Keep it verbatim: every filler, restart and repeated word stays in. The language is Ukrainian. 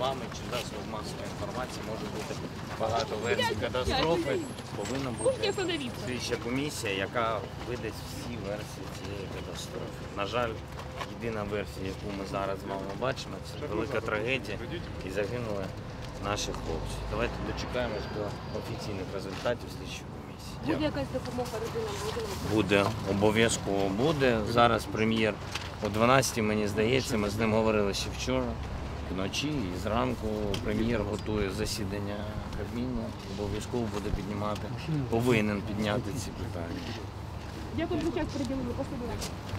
вами чи засобів масової інформації може бути багато версій катастрофи. Повинна бути слідча комісія, яка видасть всі версії цієї катастрофи. На жаль, єдина версія, яку ми зараз з вами бачимо, це велика трагедія і загинули наші хлопці. Давайте дочекаємось до офіційних результатів слідчої комісії. Буде якась допомога родинам? Буде, обов'язково буде. Зараз прем'єр о дванадцятій, мені здається, ми з ним говорили ще вчора, вночі і зранку. Прем'єр готує засідання Кабміну, обов'язково буде піднімати, повинен підняти ці питання. Дякую за час приділили.